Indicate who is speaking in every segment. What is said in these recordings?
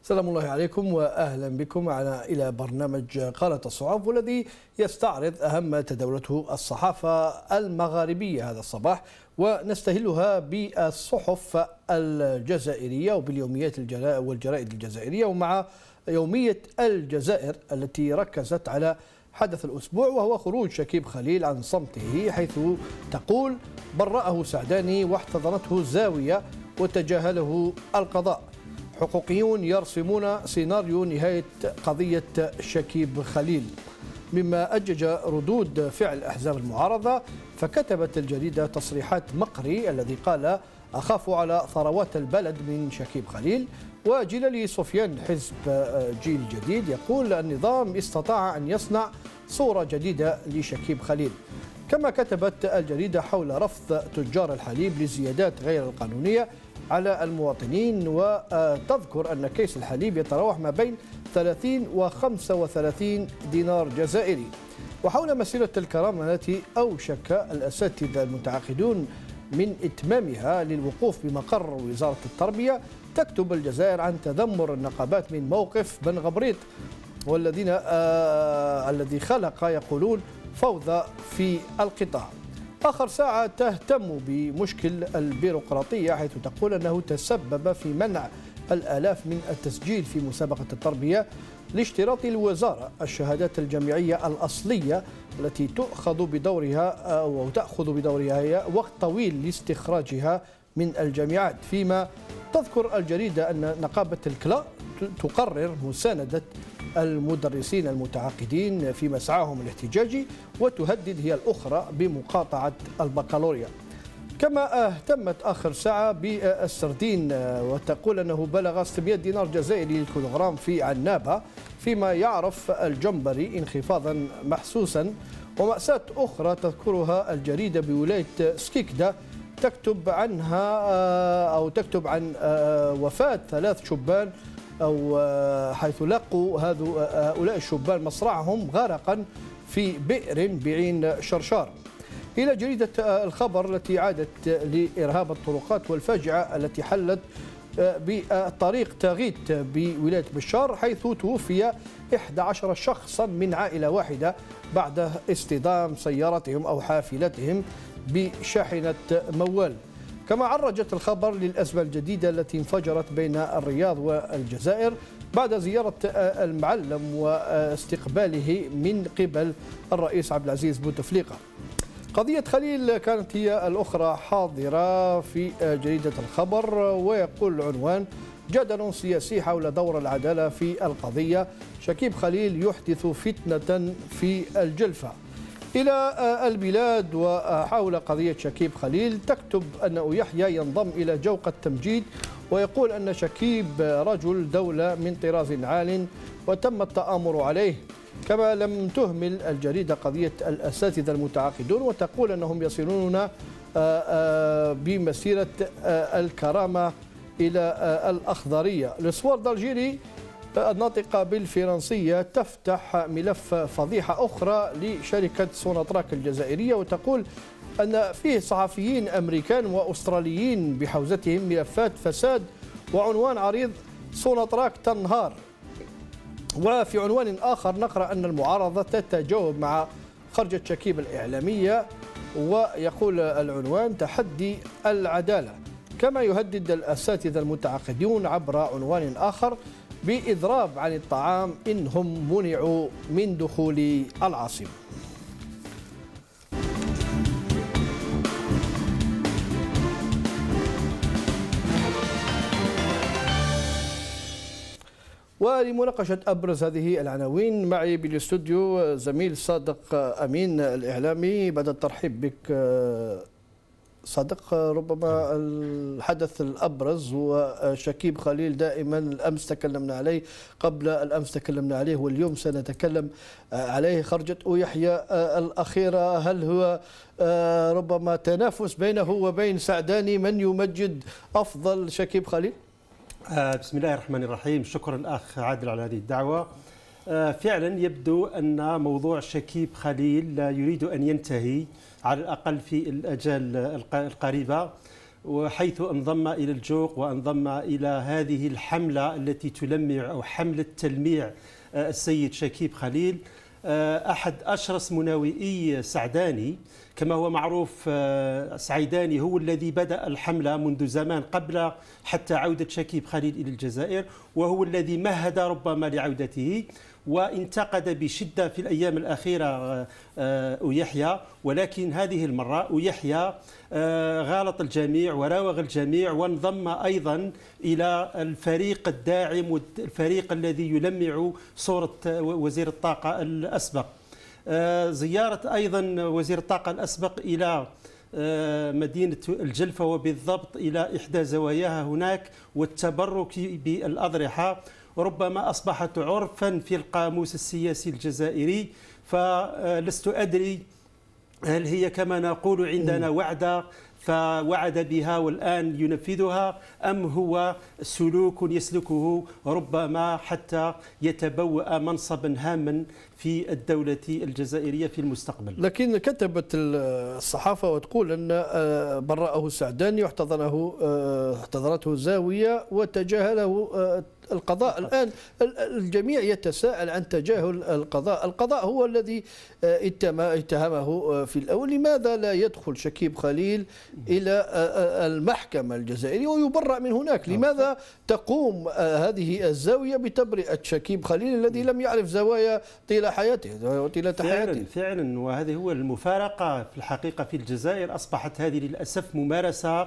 Speaker 1: سلام الله عليكم وأهلا بكم معنا إلى برنامج قالة الصحف، والذي يستعرض أهم تداولته الصحافة المغاربية هذا الصباح، ونستهلها بالصحف الجزائرية وباليوميات والجرائد الجزائرية، ومع يومية الجزائر التي ركزت على حدث الأسبوع، وهو خروج شكيب خليل عن صمته، حيث تقول برأه سعداني واحتضنته الزاوية وتجاهله القضاء. حقوقيون يرسمون سيناريو نهاية قضية شكيب خليل، مما أجج ردود فعل أحزاب المعارضة. فكتبت الجريدة تصريحات مقري الذي قال: أخاف على ثروات البلد من شكيب خليل. وجلالي سفيان حزب جيل جديد يقول: النظام استطاع أن يصنع صورة جديدة لشكيب خليل. كما كتبت الجريدة حول رفض تجار الحليب للزيادات غير القانونية على المواطنين، وتذكر أن كيس الحليب يتراوح ما بين 30 و 35 دينار جزائري. وحول مسيرة الكرامة التي أوشك الأساتذة المتعاقدون من إتمامها للوقوف بمقر وزارة التربية، تكتب الجزائر عن تذمر النقابات من موقف بن غبريط، والذين الذي خلق يقولون فوضى في القطاع. آخر ساعة تهتم بمشكل البيروقراطية، حيث تقول أنه تسبب في منع الآلاف من التسجيل في مسابقة التربية لاشتراط الوزارة الشهادات الجامعية الأصلية التي تأخذ بدورها هي وقت طويل لاستخراجها من الجامعات. فيما تذكر الجريدة أن نقابة الكلا تقرر مساندة المدرسين المتعاقدين في مسعاهم الاحتجاجي، وتهدد هي الأخرى بمقاطعة البكالوريا. كما اهتمت آخر ساعة بالسردين، وتقول أنه بلغ 600 دينار جزائري للكيلوغرام في عنابة، فيما يعرف الجمبري انخفاضا محسوسا. ومأساة أخرى تذكرها الجريدة بولاية سكيكدا، تكتب عن وفاة 3 شبان، أو حيث لقوا هؤلاء الشبان مصرعهم غرقا في بئر بعين شرشار. إلى جريدة الخبر التي عادت لإرهاب الطرقات والفاجعة التي حلت بطريق تاغيت بولاية بشار، حيث توفي 11 شخصا من عائلة واحدة بعد اصطدام سيارتهم أو حافلتهم بشاحنة موال. كما عرجت الخبر للأزمة الجديدة التي انفجرت بين الرياض والجزائر بعد زيارة المعلم واستقباله من قبل الرئيس عبد العزيز بوتفليقة. قضية خليل كانت هي الأخرى حاضرة في جريدة الخبر، ويقول العنوان: جدل سياسي حول دور العدالة في القضية، شكيب خليل يحدث فتنة في الجلفة. إلى البلاد وحول قضية شكيب خليل، تكتب أن يحيى ينضم إلى جوقة التمجيد، ويقول أن شكيب رجل دولة من طراز عال وتم التآمر عليه. كما لم تهمل الجريدة قضية الأساتذة المتعاقدون، وتقول أنهم يصلون بمسيرة الكرامة إلى الأخضرية. الأسوار دالجيري الناطقة بالفرنسية تفتح ملف فضيحة أخرى لشركة سوناتراك الجزائرية، وتقول أن فيه صحفيين أمريكان وأستراليين بحوزتهم ملفات فساد، وعنوان عريض: سوناتراك تنهار. وفي عنوان آخر نقرأ أن المعارضة تتجاوب مع خرجة شكيب الإعلامية، ويقول العنوان: تحدي العدالة. كما يهدد الأساتذة المتعاقدون عبر عنوان آخر بإضراب عن الطعام إنهم منعوا من دخول العاصمة. ولمناقشة أبرز هذه العناوين معي بالاستوديو زميل صادق أمين الإعلامي. بعد الترحيب بك صادق، ربما الحدث الأبرز هو شكيب خليل. دائما الأمس تكلمنا عليه، قبل الأمس تكلمنا عليه، واليوم سنتكلم عليه. خرجة يحيى الأخيرة، هل هو ربما تنافس بينه وبين سعداني من يمجد أفضل شكيب خليل؟
Speaker 2: بسم الله الرحمن الرحيم. شكرا الأخ عادل على هذه الدعوة. فعلا يبدو أن موضوع شكيب خليل لا يريد أن ينتهي، على الأقل في الأجال القريبة. وحيث انضم إلى الجوق وانضم إلى هذه الحملة التي تلمع أو حملة تلميع السيد شكيب خليل، أحد أشرس مناوئي سعداني. كما هو معروف، سعيداني هو الذي بدأ الحملة منذ زمان قبل حتى عودة شكيب خليل إلى الجزائر، وهو الذي مهد ربما لعودته، وانتقد بشدة في الأيام الأخيرة يحيى. ولكن هذه المرة يحيى غالط الجميع وراوغ الجميع، وانضم أيضا إلى الفريق الداعم والفريق الذي يلمع صورة وزير الطاقة الأسبق. زيارة أيضا وزير الطاقة الأسبق إلى مدينة الجلفة، وبالضبط إلى إحدى زواياها هناك، والتبرك بالأضرحة ربما أصبحت عرفا في القاموس السياسي الجزائري. فلست أدري هل هي كما نقول عندنا وعدة فوعد بها والآن ينفذها، أم هو سلوك يسلكه ربما حتى يتبوأ منصبا هاما في الدولة الجزائرية في المستقبل.
Speaker 1: لكن كتبت الصحافة وتقول أن برأه السعداني واحتضنته زاوية وتجاهله القضاء. الآن الجميع يتساءل عن تجاهل القضاء. القضاء هو الذي اتهمه في الأول. لماذا لا يدخل شكيب خليل إلى المحكمة الجزائرية ويبرأ من هناك؟ لماذا تقوم هذه الزاوية بتبرئة شكيب خليل الذي لم يعرف زوايا طيلة حياته وطيلة حياته؟
Speaker 2: فعلا، وهذه هو المفارقة في الحقيقة في الجزائر. أصبحت هذه للأسف ممارسة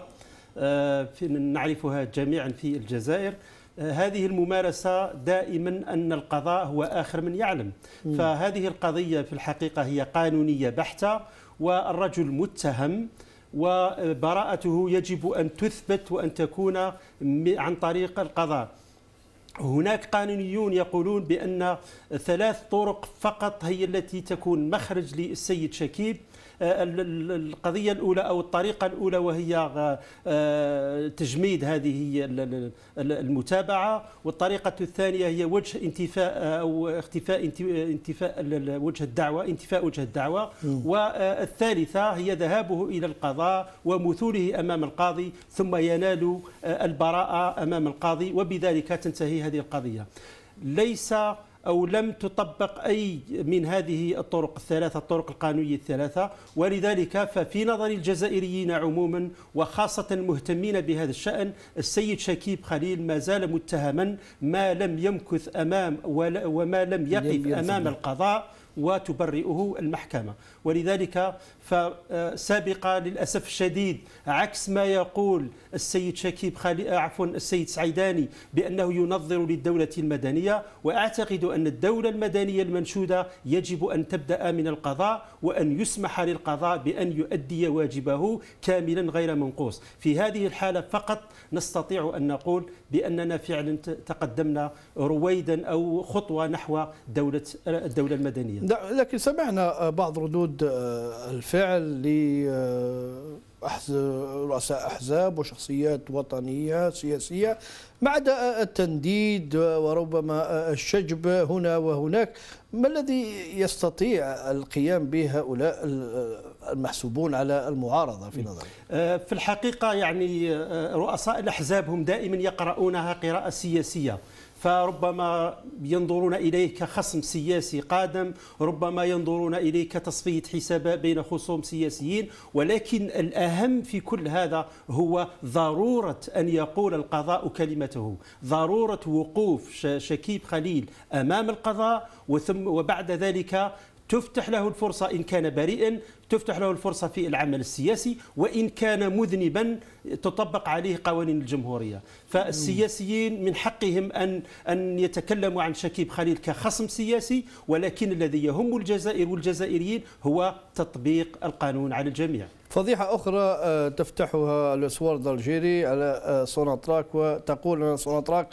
Speaker 2: نعرفها جميعا في الجزائر. هذه الممارسة دائما أن القضاء هو آخر من يعلم. فهذه القضية في الحقيقة هي قانونية بحتة، والرجل متهم وبراءته يجب أن تثبت وأن تكون عن طريق القضاء. هناك قانونيون يقولون بأن 3 طرق فقط هي التي تكون مخرج للسيد شكيب. القضية الأولى أو الطريقة الأولى وهي تجميد هذه المتابعة، والطريقة الثانية هي وجه انتفاء أو اختفاء انتفاء وجه الدعوة، انتفاء وجه الدعوة، والثالثة هي ذهابه إلى القضاء ومثوله أمام القاضي ثم ينال البراءة أمام القاضي، وبذلك تنتهي هذه القضية. ليس أو لم تطبق أي من هذه الطرق الثلاثة، الطرق القانونية الثلاثة، ولذلك ففي نظر الجزائريين عموما وخاصة المهتمين بهذا الشأن السيد شكيب خليل ما زال متهما ما لم يمكث وما لم يقف أمام القضاء وتبرئه المحكمة. ولذلك فسابقا للأسف الشديد عكس ما يقول السيد شكيب السيد سعيداني بأنه ينظر للدولة المدنية، وأعتقد أن الدولة المدنية المنشودة يجب أن تبدأ من القضاء، وأن يسمح للقضاء بأن يؤدي واجبه كاملا غير منقوص. في هذه الحالة فقط نستطيع أن نقول بأننا فعلا تقدمنا رويدا أو خطوة نحو الدولة المدنية.
Speaker 1: لكن سمعنا بعض ردود الفعل رؤساء أحزاب وشخصيات وطنية سياسية مع التنديد وربما الشجب هنا وهناك. ما الذي يستطيع القيام به هؤلاء المحسوبون على المعارضة في نظري؟
Speaker 2: في الحقيقة يعني رؤساء الأحزاب هم دائما يقرؤونها قراءة سياسية، فربما ينظرون إليه كخصم سياسي قادم، ربما ينظرون إليه كتصفية حسابات بين خصوم سياسيين، ولكن الأهم في كل هذا هو ضرورة أن يقول القضاء كلمته، ضرورة وقوف شكيب خليل أمام القضاء، وبعد ذلك تفتح له الفرصة إن كان بريئا، تفتح له الفرصة في العمل السياسي، وإن كان مذنبا تطبق عليه قوانين الجمهورية. فالسياسيين من حقهم أن يتكلموا عن شكيب خليل كخصم سياسي، ولكن الذي يهم الجزائر والجزائريين هو تطبيق القانون على الجميع.
Speaker 1: فضيحة أخرى تفتحها الأسوار الألجيري على سوناتراك، وتقول أن سوناتراك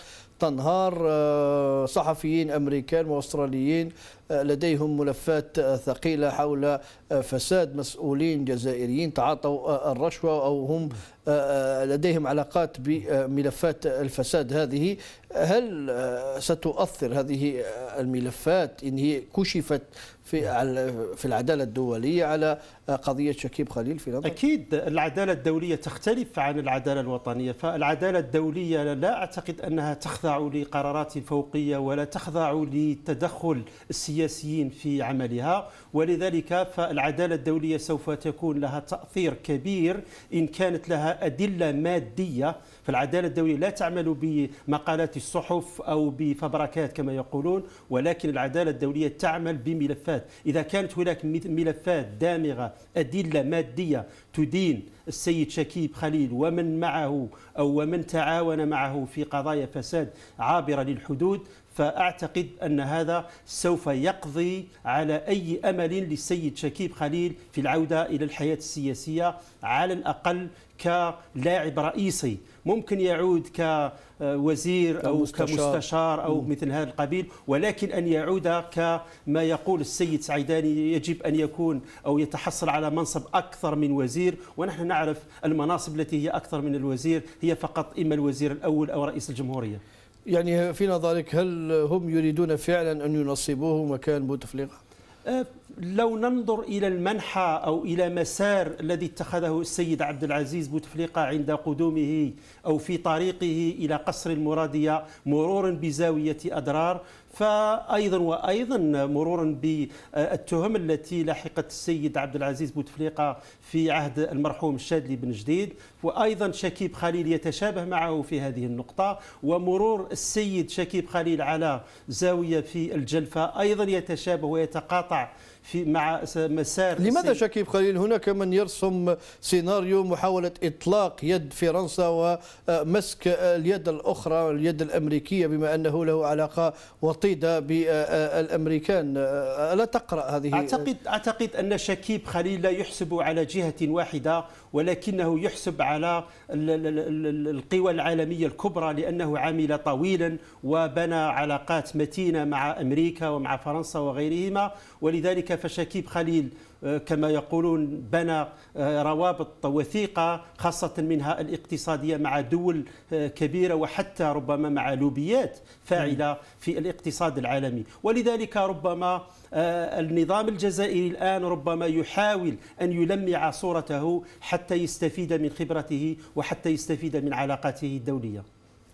Speaker 1: تنهار. صحفيين أمريكان وأستراليين لديهم ملفات ثقيلة حول فساد مسؤولين جزائريين تعاطوا الرشوة أو هم لديهم علاقات بملفات الفساد هذه. هل ستؤثر هذه الملفات إن هي كشفت في العدالة الدولية على قضية شكيب خليل في نظرك؟
Speaker 2: أكيد العدالة الدولية تختلف عن العدالة الوطنية. فالعدالة الدولية لا أعتقد أنها تخضع لقرارات فوقية ولا تخضع لتدخل السياسيين في عملها، ولذلك فالعدالة الدولية سوف تكون لها تأثير كبير إن كانت لها أدلة مادية. فالعدالة الدولية لا تعمل بمقالات الصحف أو بفبركات كما يقولون، ولكن العدالة الدولية تعمل بملفات. إذا كانت هناك ملفات دامغة أدلة مادية تدين السيد شكيب خليل ومن معه أو ومن تعاون معه في قضايا فساد عابرة للحدود، فأعتقد أن هذا سوف يقضي على أي أمل للسيد شكيب خليل في العودة إلى الحياة السياسية، على الأقل كلاعب رئيسي. ممكن يعود كوزير أو كمستشار أو مثل هذا القبيل، ولكن أن يعود كما يقول السيد سعيداني يجب أن يكون أو يتحصل على منصب أكثر من وزير. ونحن نعرف المناصب التي هي أكثر من الوزير هي فقط إما الوزير الأول أو رئيس الجمهورية.
Speaker 1: يعني في نظرك هل هم يريدون فعلا أن ينصبوه مكان بوتفليقة؟
Speaker 2: لو ننظر إلى المنحى أو إلى مسار الذي اتخذه السيد عبد العزيز بوتفليقة عند قدومه أو في طريقه إلى قصر المرادية مرورا بزاوية أدرار، فأيضا مرورا بالتهم التي لحقت السيد عبد العزيز بوتفليقة في عهد المرحوم الشاذلي بن جديد، وأيضا شكيب خليل يتشابه معه في هذه النقطة، ومرور السيد شكيب خليل على زاوية في الجلفة أيضا يتشابه ويتقاطع مع مسار.
Speaker 1: لماذا شكيب خليل؟ هناك من يرسم سيناريو محاولة إطلاق يد فرنسا ومسك اليد الأخرى اليد الأمريكية بما أنه له علاقة وطيدة بالأمريكان. ألا تقرأ هذه؟
Speaker 2: أعتقد أن شكيب خليل لا يحسب على جهة واحدة، ولكنه يحسب على القوى العالمية الكبرى، لأنه عمل طويلا وبنى علاقات متينة مع أمريكا ومع فرنسا وغيرهما. ولذلك فشكيب خليل كما يقولون بنى روابط وثيقة خاصة منها الاقتصادية مع دول كبيرة وحتى ربما مع لوبيات فاعلة في الاقتصاد العالمي. ولذلك ربما النظام الجزائري الآن ربما يحاول أن يلمع صورته حتى يستفيد من خبرته وحتى يستفيد من علاقاته الدولية.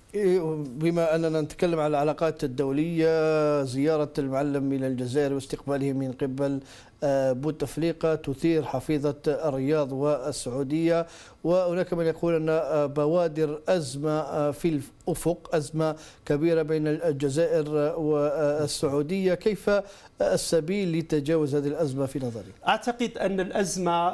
Speaker 1: بما أننا نتكلم عن العلاقات الدولية، زيارة المعلم إلى الجزائر واستقباله من قبل بوتفليقة تثير حفيظة الرياض والسعودية، وهناك من يقول أن بوادر أزمة في الأفق، أزمة كبيرة بين الجزائر والسعودية. كيف السبيل لتجاوز هذه الأزمة في نظرك؟
Speaker 2: أعتقد أن الأزمة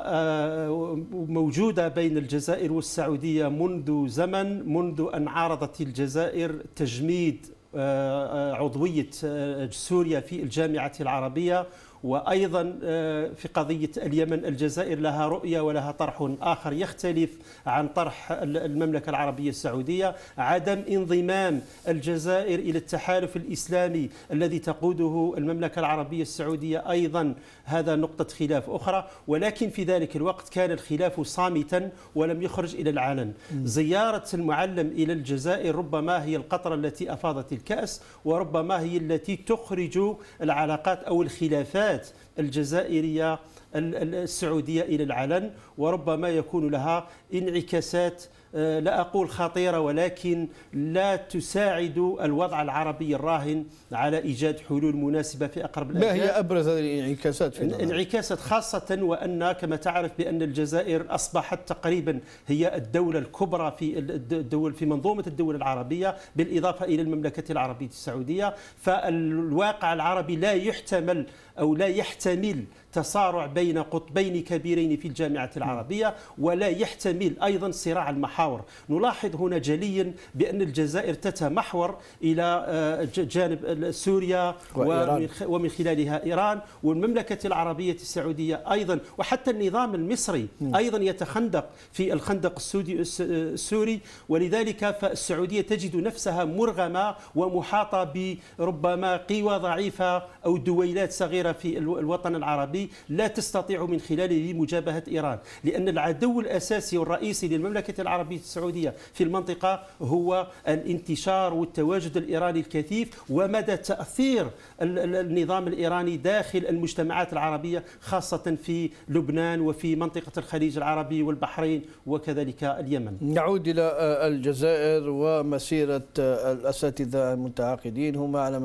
Speaker 2: موجودة بين الجزائر والسعودية منذ زمن، منذ أن عارضت الجزائر تجميد عضوية سوريا في الجامعة العربية. وأيضا في قضية اليمن الجزائر لها رؤية ولها طرح آخر يختلف عن طرح المملكة العربية السعودية. عدم انضمام الجزائر إلى التحالف الإسلامي الذي تقوده المملكة العربية السعودية أيضا هذا نقطة خلاف أخرى، ولكن في ذلك الوقت كان الخلاف صامتا ولم يخرج إلى العلن. زيارة المعلم إلى الجزائر ربما هي القطرة التي أفاضت الكأس، وربما هي التي تخرج العلاقات أو الخلافات الجزائرية السعودية إلى العلن، وربما يكون لها انعكاسات لا أقول خطيرة ولكن لا تساعد الوضع العربي الراهن على إيجاد حلول مناسبة في أقرب الأجال.
Speaker 1: ما هي أبرز هذه الانعكاسات؟
Speaker 2: انعكاسات خاصة وأن كما تعرف بأن الجزائر أصبحت تقريبا هي الدولة الكبرى في منظومة الدول العربية بالإضافة إلى المملكة العربية السعودية. فالواقع العربي لا يحتمل أو لا يحتمل تصارع بين بين قطبين كبيرين في الجامعة العربية، ولا يحتمل أيضا صراع المحاور. نلاحظ هنا جليا بأن الجزائر تتمحور إلى جانب سوريا ومن خلالها إيران، والمملكة العربية السعودية أيضا، وحتى النظام المصري أيضا يتخندق في الخندق السوري. ولذلك فالسعودية تجد نفسها مرغمة ومحاطة بربما قوى ضعيفة أو دويلات صغيرة في الوطن العربي لا تستطيع من خلاله مجابهة إيران، لأن العدو الأساسي والرئيسي للمملكة العربية السعودية في المنطقة هو الانتشار والتواجد الإيراني الكثيف، ومدى تأثير النظام الإيراني داخل المجتمعات العربية، خاصة في لبنان وفي منطقة الخليج العربي والبحرين وكذلك اليمن.
Speaker 1: نعود إلى الجزائر ومسيرة الأساتذة المتعاقدين. هم على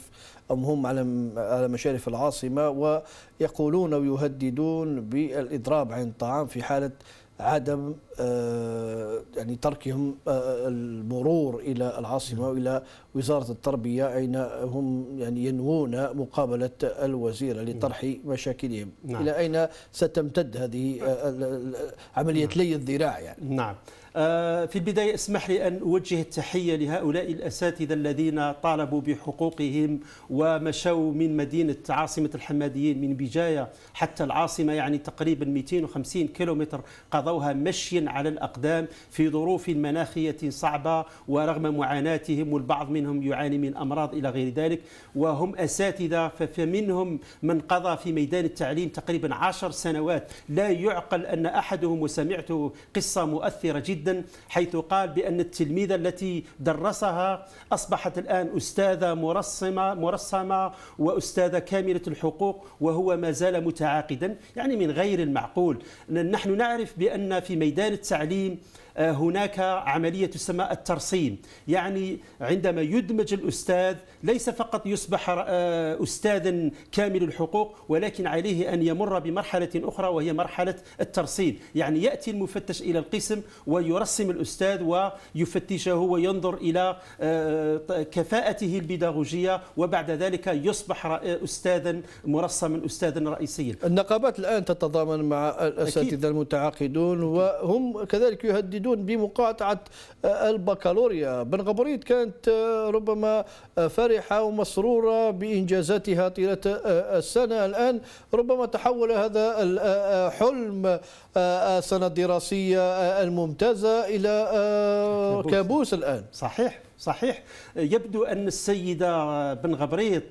Speaker 1: مشارف العاصمة، ويقولون ويهددون بالإضراب عن الطعام في حالة عدم يعني تركهم المرور إلى العاصمة وإلى وزارة التربية، أين هم يعني ينوون مقابلة الوزير لطرح مشاكلهم.
Speaker 2: نعم.
Speaker 1: إلى أين ستمتد هذه عملية لي الذراع يعني؟
Speaker 2: نعم. في البداية اسمح لي أن أوجه التحية لهؤلاء الأساتذة الذين طالبوا بحقوقهم ومشوا من مدينة عاصمة الحماديين من بجاية حتى العاصمة، يعني تقريبا 250 كيلومتر قضوها مشيا على الأقدام في ظروف مناخية صعبة، ورغم معاناتهم والبعض منهم يعاني من أمراض إلى غير ذلك، وهم أساتذة. فمنهم من قضى في ميدان التعليم تقريبا 10 سنوات. لا يعقل أن أحدهم، وسمعت قصة مؤثرة جدا، حيث قال بأن التلميذة التي درسها أصبحت الآن أستاذة مرسمة وأستاذة كاملة الحقوق، وهو ما زال متعاقدا. يعني من غير المعقول. نحن نعرف بأن في ميدان التعليم هناك عملية تسمى الترسيم، يعني عندما يدمج الأستاذ ليس فقط يصبح أستاذا كامل الحقوق، ولكن عليه أن يمر بمرحلة أخرى وهي مرحلة الترسيم. يعني يأتي المفتش إلى القسم ويرسم الأستاذ ويفتشه وينظر إلى كفاءته البيداغوجية، وبعد ذلك يصبح أستاذا مرسما، أستاذا رئيسيا.
Speaker 1: النقابات الآن تتضامن مع الأساتذة المتعاقدون، وهم كذلك يهددون بمقاطعة البكالوريا. بن غبريت كانت ربما فرحة ومسرورة بإنجازاتها طيلة السنة، الآن ربما تحول هذا الحلم السنة الدراسية الممتازة إلى كابوس الآن.
Speaker 2: صحيح. يبدو أن السيدة بن غبريت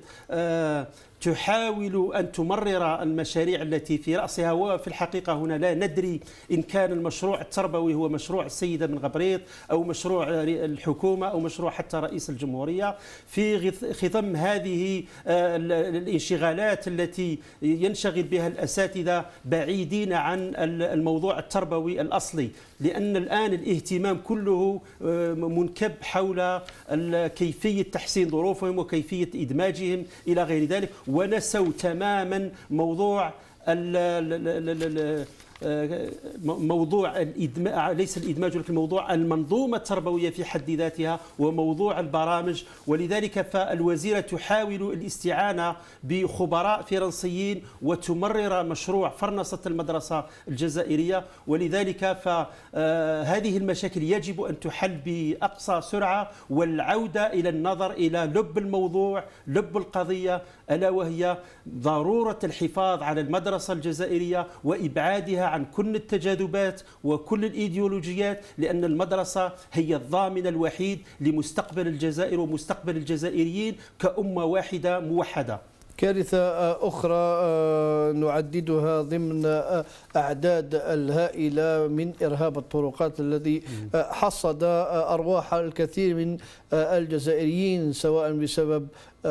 Speaker 2: تحاول أن تمرر المشاريع التي في رأسها، وفي الحقيقة هنا لا ندري إن كان المشروع التربوي هو مشروع السيدة بن غبريت أو مشروع الحكومة أو مشروع حتى رئيس الجمهورية. في خضم هذه الانشغالات التي ينشغل بها الأساتذة بعيدين عن الموضوع التربوي الأصلي، لأن الآن الاهتمام كله منكب حول كيفية تحسين ظروفهم وكيفية إدماجهم إلى غير ذلك، ونسوا تماما موضوع ليس الإدماج ولكن موضوع المنظومة التربوية في حد ذاتها وموضوع البرامج. ولذلك فالوزيرة تحاول الاستعانة بخبراء فرنسيين وتمرر مشروع فرنسة المدرسة الجزائرية. ولذلك فهذه المشاكل يجب أن تحل بأقصى سرعة، والعودة إلى النظر إلى لب الموضوع، لب القضية، ألا وهي ضرورة الحفاظ على المدرسة الجزائرية وإبعادها عن كل التجاذبات وكل الإيديولوجيات، لأن المدرسة هي الضامن الوحيد لمستقبل الجزائر ومستقبل الجزائريين كأمة واحدة موحدة.
Speaker 1: كارثة أخرى نعددها ضمن أعداد الهائلة من إرهاب الطرقات الذي حصد أرواح الكثير من الجزائريين، سواء بسبب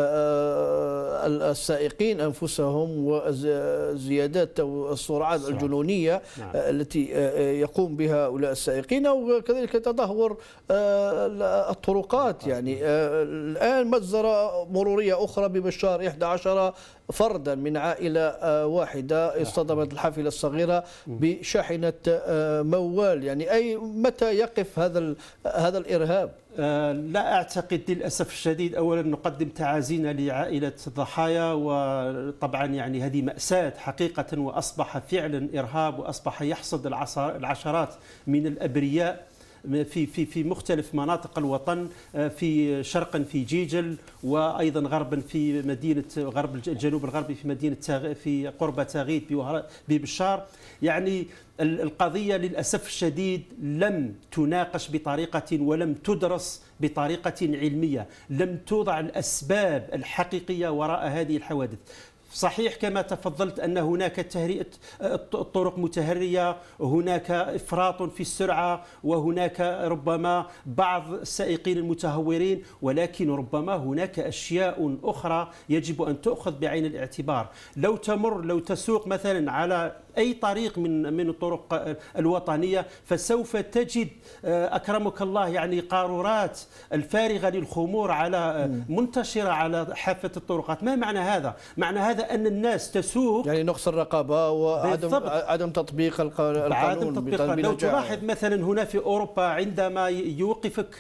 Speaker 1: السائقين أنفسهم وزيادات السرعات الجنونية التي يقوم بها هؤلاء السائقين، وكذلك تدهور الطرقات. يعني الآن مجزرة مرورية أخرى ببشار 11 15 فردا من عائلة واحدة اصطدمت الحافلة الصغيرة بشاحنة موال. يعني متى يقف هذا الإرهاب؟
Speaker 2: لا أعتقد للأسف الشديد. أولا نقدم تعازينا لعائلة الضحايا، وطبعا يعني هذه مأساة حقيقة، وأصبح فعلا إرهاب، وأصبح يحصد العشرات من الأبرياء في مختلف مناطق الوطن، في شرقا في جيجل، وايضا غربا في مدينه الجنوب الغربي في مدينه في قرب تاغيت ببشار. يعني القضيه للاسف الشديد لم تناقش بطريقه ولم تدرس بطريقه علميه، لم توضع الاسباب الحقيقيه وراء هذه الحوادث. صحيح كما تفضلت أن هناك تهرئة الطرق متهرية، هناك إفراط في السرعة، وهناك ربما بعض السائقين المتهورين، ولكن ربما هناك أشياء أخرى يجب أن تؤخذ بعين الاعتبار. لو تسوق مثلا على أي طريق من الطرق الوطنية، فسوف تجد أكرمك الله يعني قارورات الفارغة للخمور منتشرة على حافة الطرقات. ما معنى هذا؟ معنى هذا أن الناس تسوق، يعني
Speaker 1: نقص الرقابة وعدم تطبيق القانون
Speaker 2: لو تلاحظ مثلا هنا في أوروبا عندما يوقفك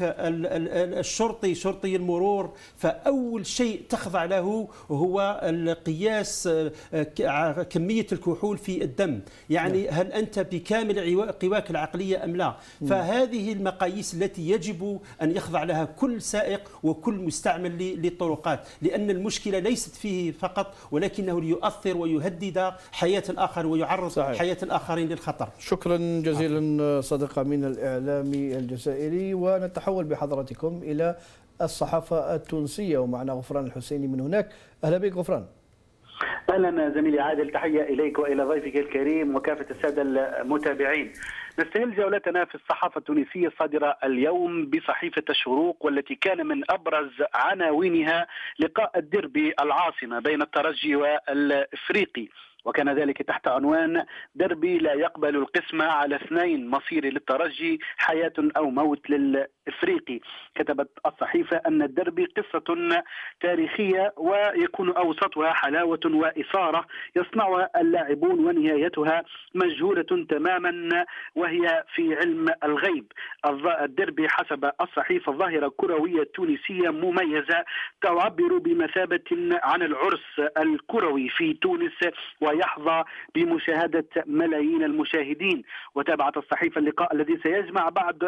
Speaker 2: شرطي المرور، فأول شيء تخضع له هو القياس كمية الكحول في الدم. يعني هل أنت بكامل قواك العقلية أم لا؟ فهذه المقاييس التي يجب أن يخضع لها كل سائق وكل مستعمل للطرقات، لأن المشكلة ليست فيه فقط، ولكنه ليؤثر ويهدد حياة الآخر ويعرض حياة الآخرين للخطر.
Speaker 1: شكرا جزيلا صديق أمين الإعلامي الجزائري. ونتحول بحضراتكم إلى الصحافة التونسية، ومعنا غفران الحسيني من هناك. أهلا بك غفران.
Speaker 3: اهلا زميلي عادل، تحيه اليك والى ضيفك الكريم وكافه الساده المتابعين. نستهل جولتنا في الصحافه التونسيه الصادره اليوم بصحيفه الشروق، والتي كان من ابرز عناوينها لقاء الديربي العاصمه بين الترجي والافريقي، وكان ذلك تحت عنوان دربي لا يقبل القسمة على اثنين، مصيري للترجي حياة أو موت للإفريقي. كتبت الصحيفة أن الدربي قصة تاريخية ويكون أوسطها حلاوة وإثارة يصنعها اللاعبون، ونهايتها مجهولة تماما وهي في علم الغيب. الدربي حسب الصحيفة ظاهرة كروية تونسية مميزة تعبر بمثابة عن العرس الكروي في تونس، ويحظى بمشاهدة ملايين المشاهدين. وتابعت الصحيفة اللقاء الذي سيجمع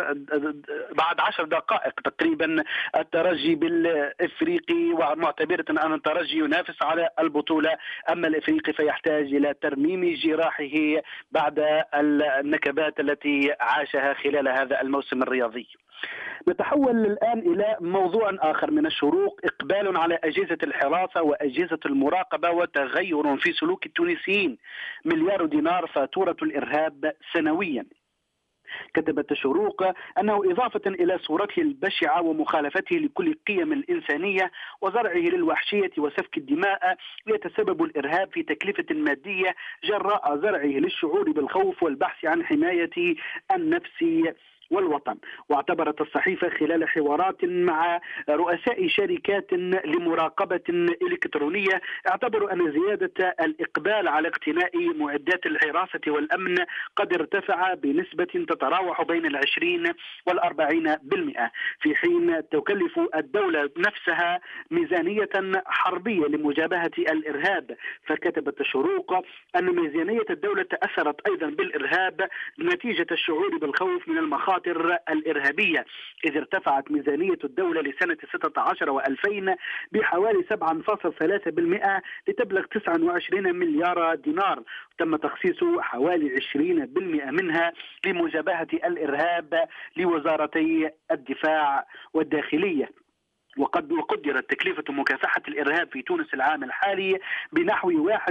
Speaker 3: بعد 10 دقائق تقريبا الترجي بالإفريقي، ومعتبرة أن الترجي ينافس على البطولة، أما الإفريقي فيحتاج إلى ترميم جراحه بعد النكبات التي عاشها خلال هذا الموسم الرياضي. نتحول الآن إلى موضوع آخر من الشروق، إقبال على أجهزة الحراسة وأجهزة المراقبة وتغير في سلوك التونسيين، مليار دينار فاتورة الإرهاب سنويا. كتبت الشروق أنه إضافة إلى صورته البشعة ومخالفته لكل القيم الإنسانية وزرعه للوحشية وسفك الدماء، يتسبب الإرهاب في تكلفة مادية جراء زرعه للشعور بالخوف والبحث عن حماية النفس والوطن. واعتبرت الصحيفة خلال حوارات مع رؤساء شركات لمراقبة إلكترونية، اعتبروا أن زيادة الإقبال على اقتناء معدات الحراسة والأمن قد ارتفع بنسبة تتراوح بين 20 و40%، في حين تكلف الدولة نفسها ميزانية حربية لمجابهة الإرهاب. فكتبت الشروق أن ميزانية الدولة تأثرت أيضا بالإرهاب نتيجة الشعور بالخوف من المخاطر الإرهابية، إذ ارتفعت ميزانية الدولة لسنة 16 و2000 بحوالي 7.3% لتبلغ 29 مليار دينار، تم تخصيص حوالي 20% منها لمجابهة الإرهاب لوزارتي الدفاع والداخلية. وقدرت تكلفة مكافحة الإرهاب في تونس العام الحالي بنحو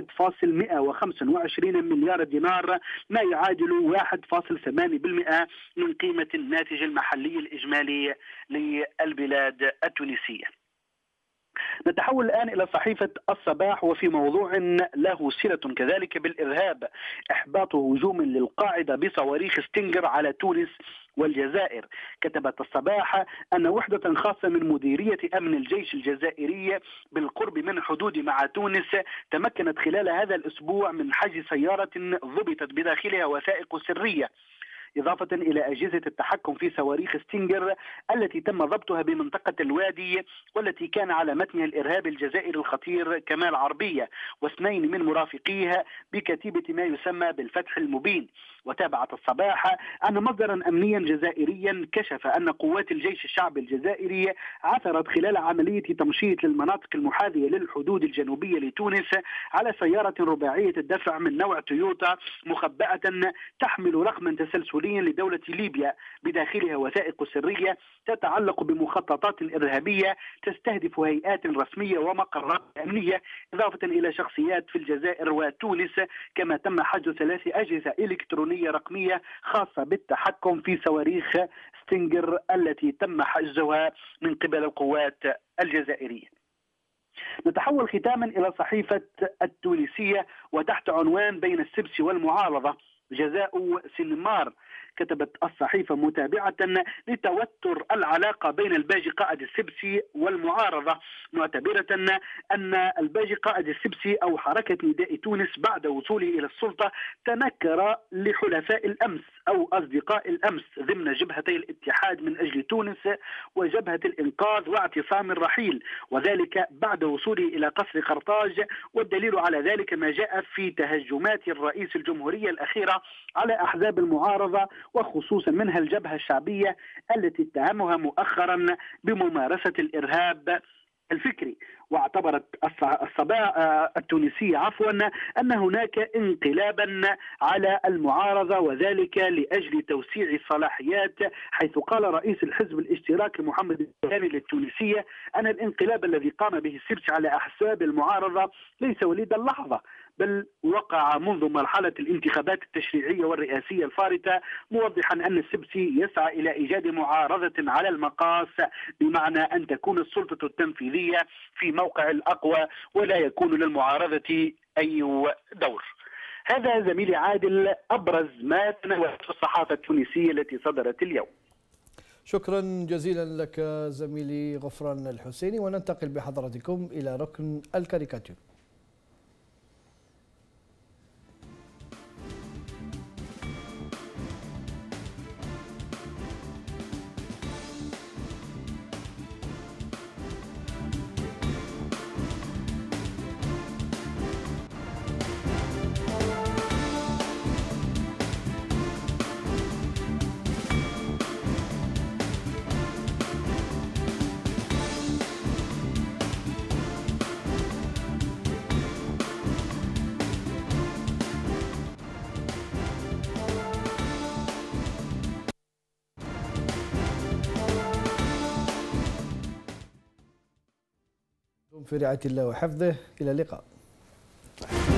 Speaker 3: 1.125 مليار دينار، ما يعادل 1.8% من قيمة الناتج المحلي الإجمالي للبلاد التونسية. نتحول الآن إلى صحيفة الصباح وفي موضوع له صلة كذلك بالإرهاب، إحباط هجوم للقاعدة بصواريخ ستينجر على تونس والجزائر. كتبت الصباح أن وحدة خاصة من مديرية أمن الجيش الجزائري بالقرب من الحدود مع تونس تمكنت خلال هذا الأسبوع من حجز سيارة ضبطت بداخلها وثائق سرية، إضافة إلى أجهزة التحكم في صواريخ ستينجر التي تم ضبطها بمنطقة الوادي، والتي كان على متنها الإرهابي الجزائري الخطير كمال عربية واثنين من مرافقيها بكتيبة ما يسمى بالفتح المبين. وتابعت الصباح أن مصدرا أمنيا جزائريا كشف أن قوات الجيش الشعبي الجزائري عثرت خلال عملية تمشيط للمناطق المحاذية للحدود الجنوبية لتونس على سيارة رباعية الدفع من نوع تويوتا مخبأة تحمل رقما تسلسليا لدولة ليبيا، بداخلها وثائق سرية تتعلق بمخططات إرهابية تستهدف هيئات رسمية ومقرات أمنية، إضافة إلى شخصيات في الجزائر وتونس. كما تم حجز 3 أجهزة إلكترونية رقمية خاصة بالتحكم في صواريخ ستينجر التي تم حجزها من قبل القوات الجزائرية. نتحول ختاما إلى صحيفة التونسية وتحت عنوان بين السبسي والمعارضة جزاء سنمار. كتبت الصحيفة متابعة لتوتر العلاقة بين الباجي قائد السبسي والمعارضة، معتبرة أن الباجي قائد السبسي أو حركة نداء تونس بعد وصوله إلى السلطة تنكر لحلفاء الأمس أو أصدقاء الأمس ضمن جبهتي الاتحاد من أجل تونس وجبهة الإنقاذ واعتصام الرحيل، وذلك بعد وصوله إلى قصر قرطاج. والدليل على ذلك ما جاء في تهجمات الرئيس الجمهورية الأخيرة على أحزاب المعارضة وخصوصا منها الجبهة الشعبية التي اتهمها مؤخرا بممارسة الإرهاب الفكري. واعتبرت الصباح التونسية أن هناك انقلابا على المعارضة، وذلك لأجل توسيع الصلاحيات، حيث قال رئيس الحزب الاشتراكي محمد الثاني للتونسية أن الانقلاب الذي قام به السبسي على أحزاب المعارضة ليس وليد اللحظة، بل وقع منذ مرحلة الانتخابات التشريعية والرئاسية الفارطة، موضحا أن السبسي يسعى إلى إيجاد معارضة على المقاس، بمعنى أن تكون السلطة التنفيذية في موقع الأقوى ولا يكون للمعارضة أي دور. هذا زميلي عادل أبرز ما تناولته الصحافة التونسية التي صدرت اليوم.
Speaker 1: شكرا جزيلا لك زميلي غفران الحسيني، وننتقل بحضراتكم إلى ركن الكاريكاتير. في رعاية الله وحفظه، إلى اللقاء.